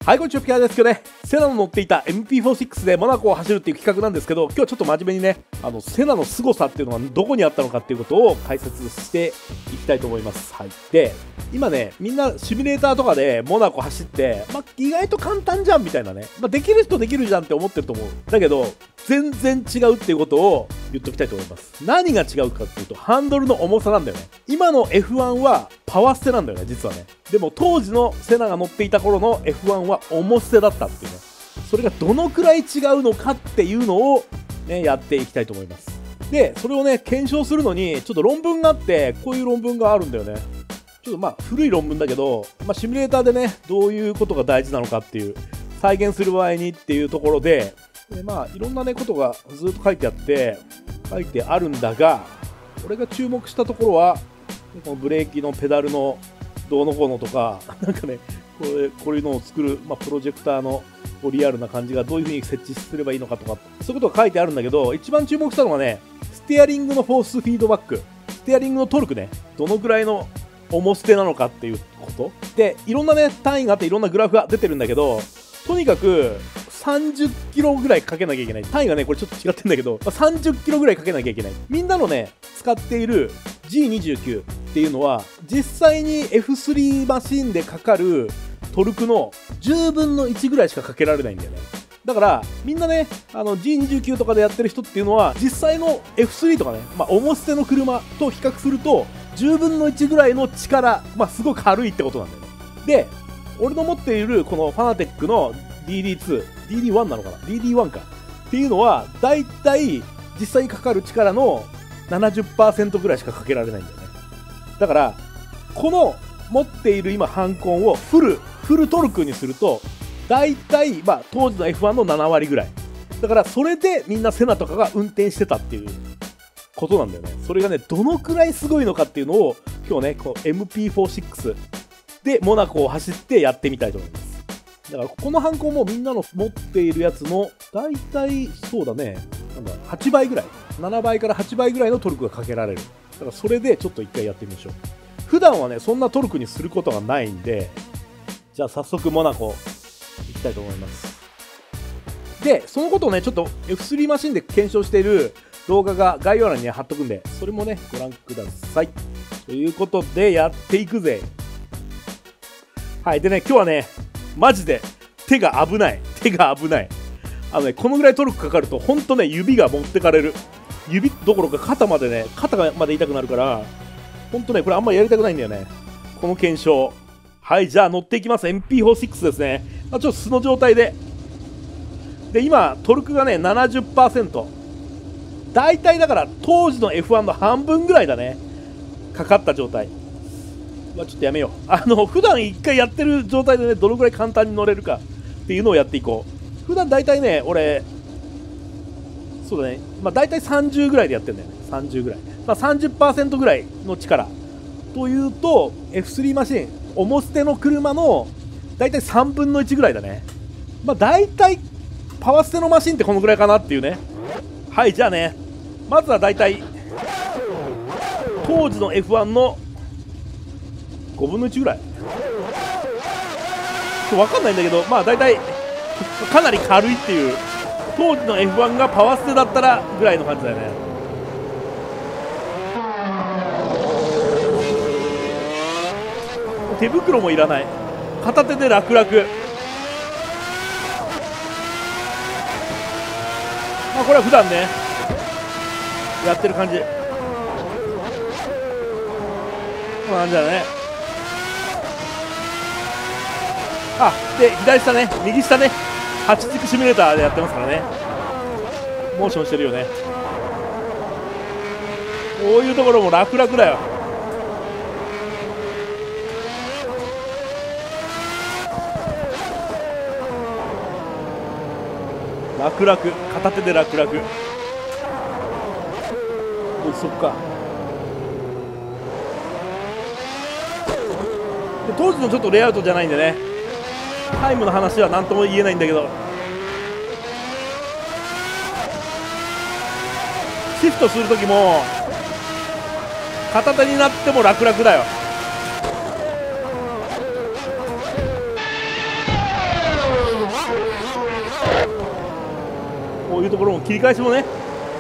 はい、こんにちは、ピカですけどね、セナの乗っていた MP46 でモナコを走るっていう企画なんですけど、今日はちょっと真面目にね、セナの凄さっていうのがどこにあったのかっていうことを解説していきたいと思います。はい。で、今ね、みんなシミュレーターとかでモナコ走って、意外と簡単じゃんみたいなね、できる人できるじゃんって思ってると思う。だけど、全然違うっていうことを言っときたいと思います。何が違うかっていうと、ハンドルの重さなんだよね。今の F1 はパワー捨てなんだよね、実はね。でも当時のセナが乗っていた頃の F1 は重捨てだったっていうね。それがどのくらい違うのかっていうのをね、やっていきたいと思います。で、それをね、検証するのに、ちょっと論文があって、こういう論文があるんだよね。ちょっと古い論文だけど、シミュレーターでね、どういうことが大事なのかっていう、再現する場合にっていうところで、いろんなね、ことがずっと書いてあるんだが、俺が注目したところは、このブレーキのペダルのどうのこうのとか、なんかね、こういうのを作る、プロジェクターのリアルな感じがどういう風に設置すればいいのかとか、そういうことが書いてあるんだけど、一番注目したのはね、ステアリングのフォースフィードバック、ステアリングのトルクね、どのくらいの重捨てなのかっていうことで、いろんなね、単位があっていろんなグラフが出てるんだけど、とにかく30キロぐらいかけなきゃいけない。単位がね、これちょっと違ってんだけど、30キロぐらいかけなきゃいけない。みんなのね、使っている G29 っていうのは、実際に F3 マシンでかかるトルクの10分の1ぐらいしかかけられないんだよね。だから、みんなね、G29 とかでやってる人っていうのは、実際の F3 とかね、重捨ての車と比較すると、10分の1ぐらいの力、すごい軽いってことなんだよね。で、俺の持っているこのファナテックの DD2、DD1 なのかな ?DD1 か。っていうのは、だいたい実際にかかる力の 70% ぐらいしかかけられないんだよね。だから、この持っている今、ハンコンをフルトルクにすると、だいたい、当時の F1 の7割ぐらい。だから、それでみんなセナとかが運転してたっていうことなんだよね。それがね、どのくらいすごいのかっていうのを、今日ね、この MP46 でモナコを走ってやってみたいと思います。だからこのハンコもみんなの持っているやつのだいたいそうだね、8倍ぐらい、7倍から8倍ぐらいのトルクがかけられる。だからそれでちょっと一回やってみましょう。普段はね、そんなトルクにすることがないんで、じゃあ早速モナコ行きたいと思います。で、そのことをね、ちょっと F3 マシンで検証している動画が概要欄に、貼っとくんで、それもね、ご覧ください。ということで、やっていくぜ。はい、でね、今日はね、マジで手が危ない。このぐらいトルクかかると、ほんとね、指が持ってかれる。指どころか肩まで痛くなるから、ほんとね、これあんまりやりたくないんだよね。この検証。はい、じゃあ乗っていきます。MP46 ですね。ちょっと素の状態で。で、今、トルクがね、70%。大体だから、当時の F1 の半分ぐらいだね。かかった状態。ちょっとやめよう。普段1回やってる状態でね、どのくらい簡単に乗れるかっていうのをやっていこう。普段大体ね、俺、そうだね、大体30ぐらいでやってるんだよね。30ぐらい。30% ぐらいの力。というと、F3 マシン、重捨ての車の大体3分の1ぐらいだね。大体、パワー捨てのマシンってこのぐらいかなっていうね。はい、じゃあね、まずは大体、当時の F1 の5分の1ぐらい分かんないんだけど、大体かなり軽いっていう、当時の F1 がパワー捨てだったらぐらいの感じだよね。手袋もいらない、片手で楽々。これは普段ねやってる感じ、こんな感じだね。で、左下ね、右下ね、8軸シミュレーターでやってますからね。モーションしてるよね。こういうところも楽々だよ。楽々、片手で楽々。そっか。で、当時のちょっとレイアウトじゃないんでね、タイムの話は何とも言えないんだけど、シフトするときも片手になっても楽々だよ。 こういうところも切り返しもね。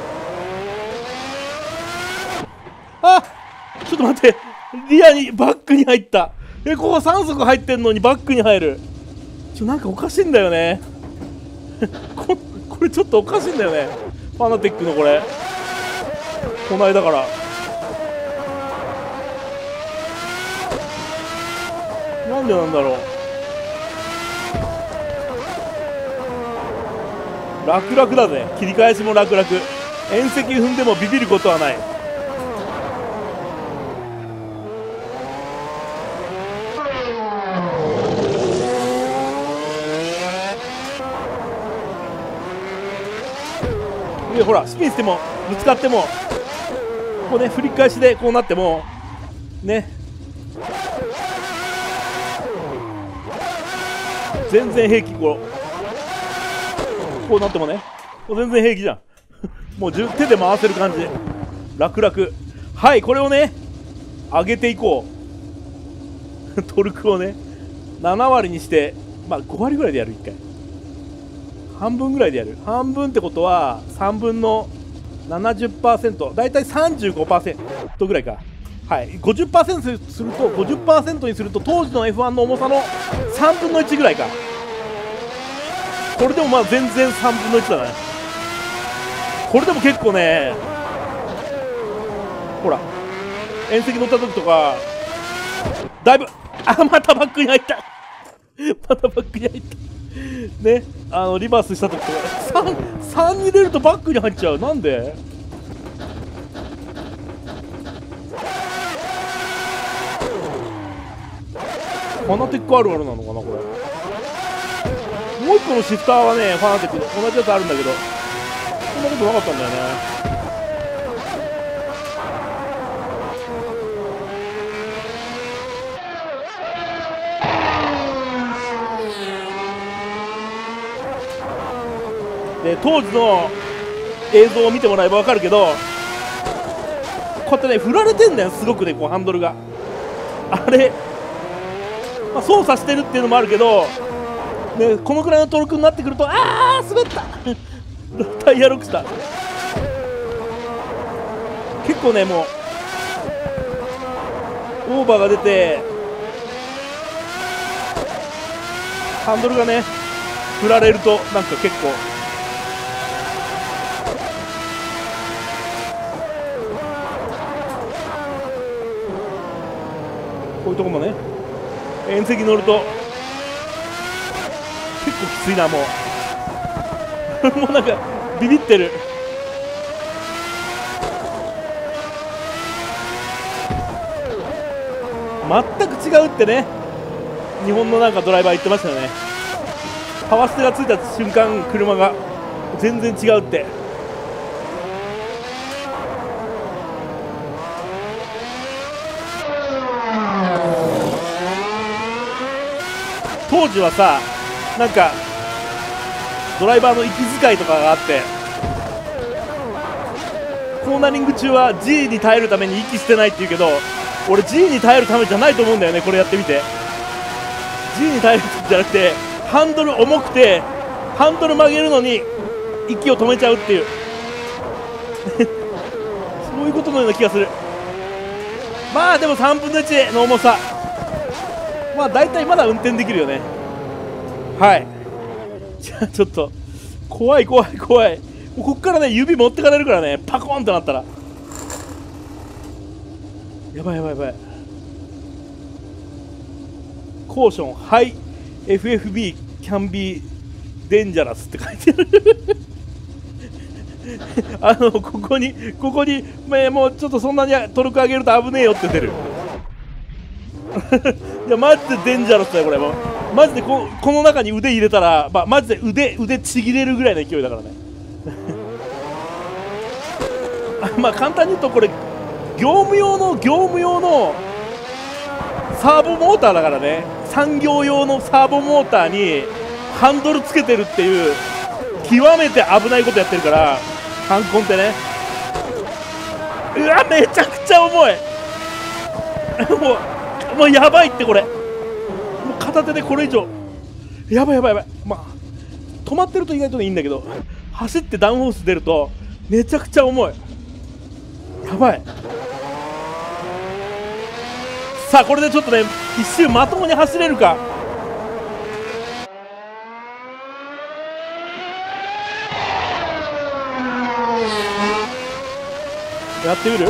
あ、ちょっと待って、リアにバックに入った。ここ3速入ってんのにバックに入る。なんかおかしいんだよねこれちょっとおかしいんだよね。ファナティックのこれこないだからなんでなんだろう。楽々だぜ。切り返しも楽々。縁石踏んでもビビることはない。でほらスピンしてもぶつかってもこうね、振り返しでこうなってもね、全然平気。こうなってもね、全然平気じゃんもう手で回せる感じで楽々。はい、これをね上げていこうトルクをね7割にして、まあ5割ぐらいでやる。1回半分ぐらいでやる。半分ってことは3分の 70%、 だいたい 35% ぐらいか。はい、50% すると 50% にすると当時の F1 の重さの3分の1ぐらいか。これでもまあ全然3分の1だね。これでも結構ね、ほら縁石乗った時とかだいぶ、またバックに入ったまたバックに入ったね、リバースした時とか3に入れるとバックに入っちゃう。なんでファナティックあるあるなのかなこれ。もう一個のシフターはねファナティックで同じやつあるんだけど、そんなことなかったんだよね。で当時の映像を見てもらえば分かるけど、こうやってね振られてんだよ、すごくね、こうハンドルがあれ、まあ、操作してるっていうのもあるけど、ね、このくらいのトルクになってくると、あー滑ったタイヤロックした。結構ねもうオーバーが出てハンドルがね振られるとなんか結構こういうとこもね縁石乗ると結構きついな。もうもうなんかビビってる。全く違うってね、日本のなんかドライバー言ってましたよね。パワーステがついた瞬間車が全然違うって。当時はさ、なんかドライバーの息遣いとかがあって、コーナリング中は G に耐えるために息してないって言うけど、俺 G に耐えるためじゃないと思うんだよね。これやってみて G に耐えるじゃなくて、ハンドル重くてハンドル曲げるのに息を止めちゃうっていうそういうことのような気がする。まあでも3分の1の重さ、まあ大体まだ運転できるよね。はい、じゃあちょっと怖い怖い怖い。もうこっからね指持ってかれるからね、パコーンってなったらやばいやばいやばい。コーションハイ FFB can be dangerous って書いてあるここにもうちょっとそんなにトルク上げると危ねえよって出るいやマジでデンジャラスだよこれ。もうマジでこの中に腕入れたら、まあ、マジで腕ちぎれるぐらいの勢いだからねまあ簡単に言うとこれ業務用のサーボモーターだからね。産業用のサーボモーターにハンドルつけてるっていう極めて危ないことやってるから、ハンコンってね。うわめちゃくちゃ重いもうやばいってこれ。もう片手でこれ以上やばい。まあ止まってると意外といいんだけど、 走ってダウンフォース出るとめちゃくちゃ重い。やばい。さあこれでちょっとね一周まともに走れるか。やってみる？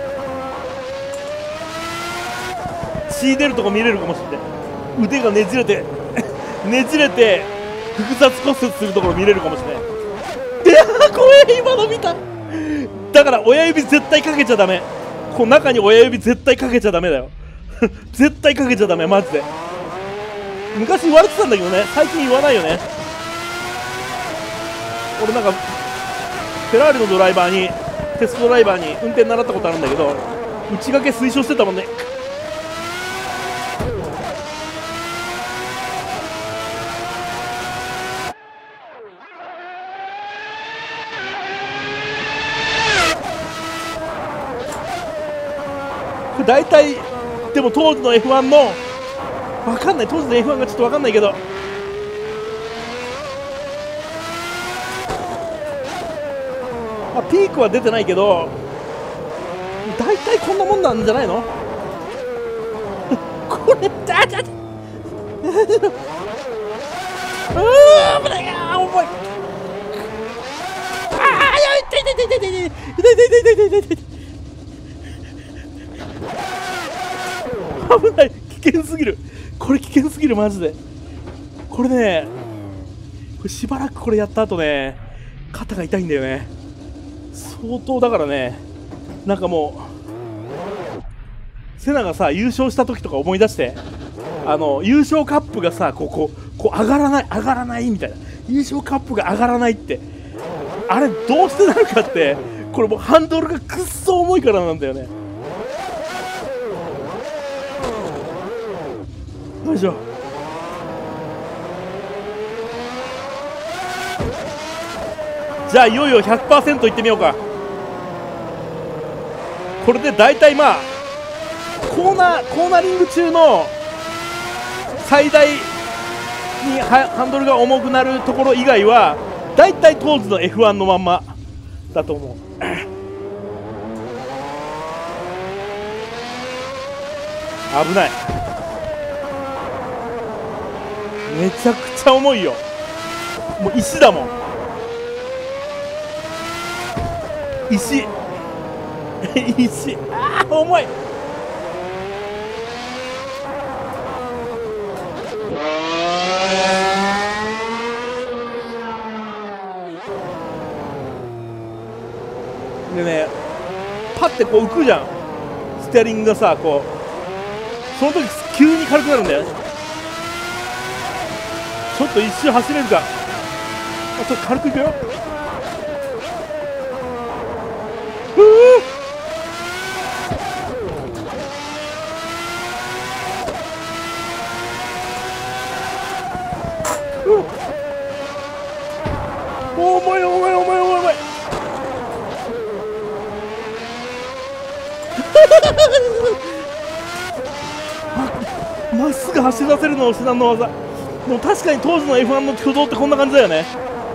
血出るとこ見れるかもしれない。腕がねじれてねじれて複雑骨折するところ見れるかもしれない。いやー怖い、今の見た。だから親指絶対かけちゃダメ。こう中に親指絶対かけちゃダメだよ絶対かけちゃダメ、マジで。昔言われてたんだけどね、最近言わないよね。俺なんかフェラーリのドライバーにテストドライバーに運転習ったことあるんだけど、内掛け推奨してたもんね。大体でも当時の F1 の分かんない、当時の F1 がちょっと分かんないけど、まあ、ピークは出てないけど大体こんなもんなんじゃないのこれ危ない、重い。痛い痛い痛い痛い痛い痛い痛い痛い痛い痛い痛い。危ない、危険すぎる。これ危険すぎる、マジで。これね、これしばらくこれやった後ね、肩が痛いんだよね。相当だからね、なんかもうセナがさ優勝した時とか思い出して、優勝カップがさこう上がらないみたいな、優勝カップが上がらないって、あれどうしてなるかって、これもうハンドルがくっそ重いからなんだよね。よいしょ。じゃあいよいよ 100% いってみようか。これで大体まあコーナリング中の最大にハンドルが重くなるところ以外は大体当時の F1 のまんまだと思う。危ない、めちゃくちゃ重いよ。もう石だもん、石石。あー重い。でね、パッてこう浮くじゃん、ステアリングがさ、こうその時急に軽くなるんだよね。ちょっと一周走れるか。ちょっと軽くいくよ。重い重い重い重い重いまっすぐ走らせるのを至難の技。でも確かに当時の F1 の挙動ってこんな感じだよね。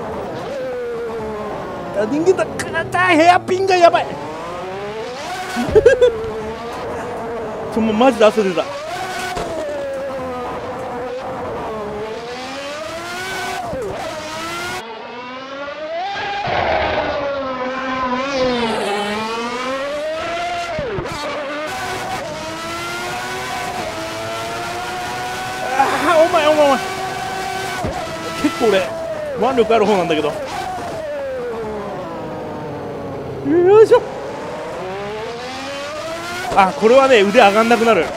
人間だ、ヘアピンがやばいもうマジで汗出た。お前結構俺腕力ある方なんだけど。よいしょ。あ、これはね腕上がんなくなる。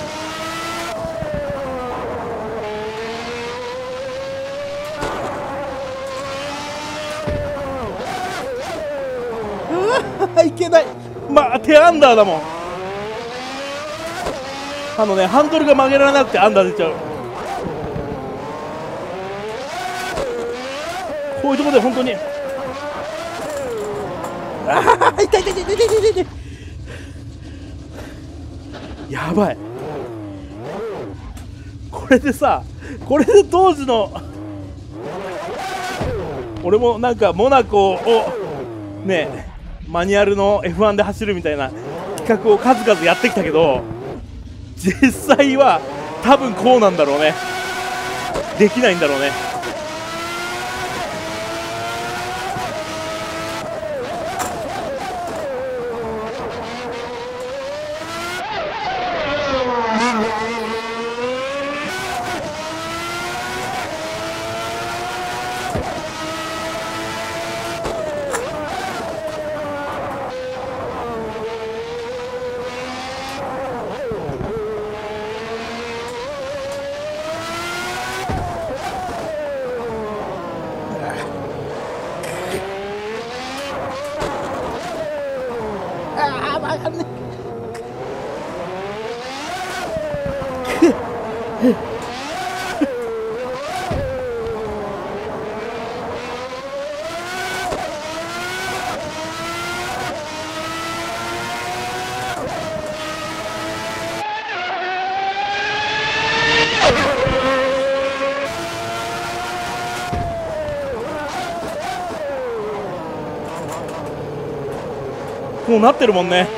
いけない。まあ手アンダーだもん。ハンドルが曲げられなくてアンダー出ちゃう。こういうところで本当に痛い痛い痛い痛い痛い痛い。やばい。これで当時の俺もなんかモナコをねマニュアルの F1 で走るみたいな企画を数々やってきたけど、実際は多分こうなんだろうね。できないんだろうね。もうなってるもんね。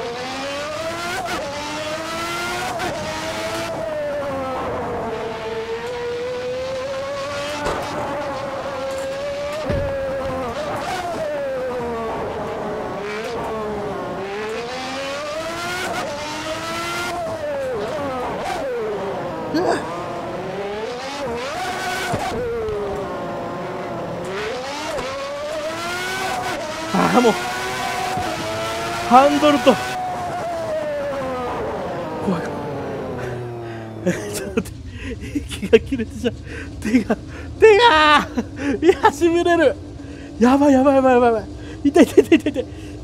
ああもうハンドルと怖いちょっと待って、息が切れてちゃう。手がいやしびれる。やばいやばいやばいやばいやばい、痛い痛い痛い痛い痛い、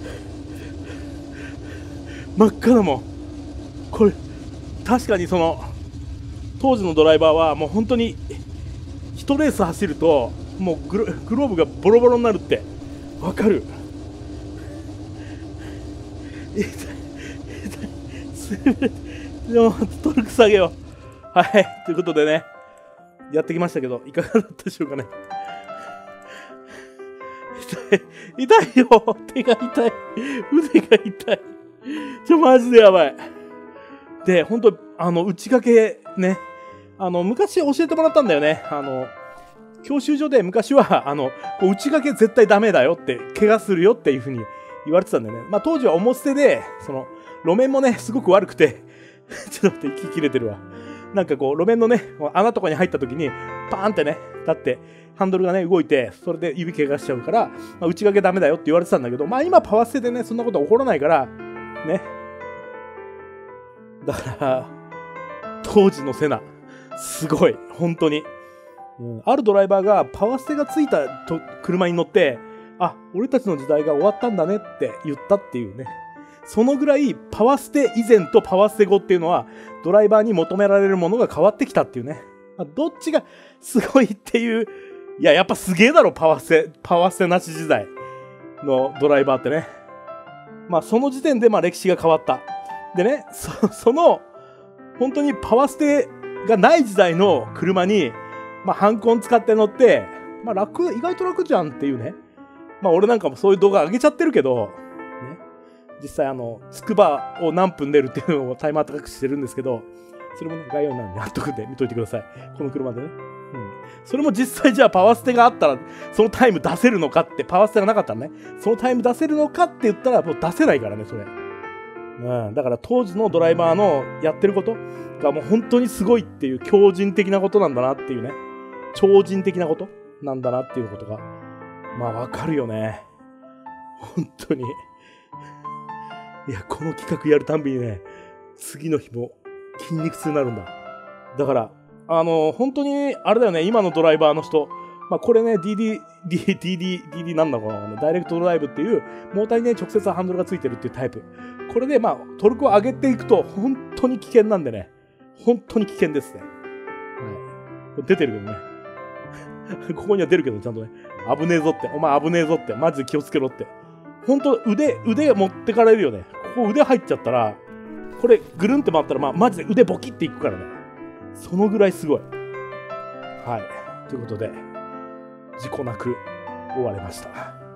真っ赤だもん。これ確かにその当時のドライバーはもう本当に1レース走るともうグローブがボロボロになるってわかる。痛い痛い、すべてでもトルク下げよう。はい、ということでねやってきましたけどいかがだったでしょうかね。痛いよ、手が痛い、腕が痛い、マジでやばい。で本当内掛けね、昔教えてもらったんだよね。教習所で昔はこう内掛け絶対ダメだよって、怪我するよっていう風に言われてたんだよね。まあ当時は重捨てでその路面もねすごく悪くてちょっと待って、息切れてるわ。なんかこう路面のね穴とかに入った時にパーンってね立ってハンドルがね動いて、それで指怪我しちゃうから、まあ、内掛けダメだよって言われてたんだけど、まあ今パワーステでねそんなこと起こらないからね。だから当時のセナすごい本当に、あるドライバーがパワーステがついた車に乗って、あ、俺たちの時代が終わったんだねって言ったっていうね。そのぐらいパワーステ以前とパワーステ後っていうのはドライバーに求められるものが変わってきたっていうね。まあ、どっちがすごいっていう、いややっぱすげえだろパワーステなし時代のドライバーってね。まあその時点でまあ歴史が変わった。でね、その本当にパワーステがない時代の車にまあハンコン使って乗って、まあ意外と楽じゃんっていうね。まあ俺なんかもそういう動画上げちゃってるけど、ね、実際つくばを何分出るっていうのをタイマー高くしてるんですけど、それもね概要欄に貼っとくんで見といてください。この車でね。それも実際じゃあパワーステがあったらそのタイム出せるのかって、パワーステがなかったらね、そのタイム出せるのかって言ったらもう出せないからね、それ。だから当時のドライバーのやってることがもう本当にすごいっていう、強靭的なことなんだなっていうね。超人的なことなんだなっていうことがまあわかるよね。本当に。いや、この企画やるたんびにね、次の日も筋肉痛になるんだ。だから、本当に、あれだよね、今のドライバーの人、まあこれね、DD なんだろうな、ダイレクトドライブっていう、モーターにね、直接ハンドルがついてるっていうタイプ。これで、まあ、トルクを上げていくと、本当に危険なんでね、本当に危険ですね。はい。出てるけどね。ここには出るけど、ちゃんとね、危ねえぞって、お前危ねえぞって、マジで気をつけろって。ほんと、腕持ってかれるよね。ここ腕入っちゃったら、これ、ぐるんって回ったら、まあ、マジで腕ボキっていくからね。そのぐらいすごい。はい。ということで、事故なく終われました。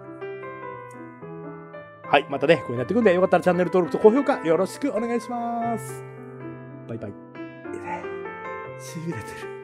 はい、またね、こういうになっていくんで、よかったらチャンネル登録と高評価よろしくお願いします。バイバイ。しびれてる。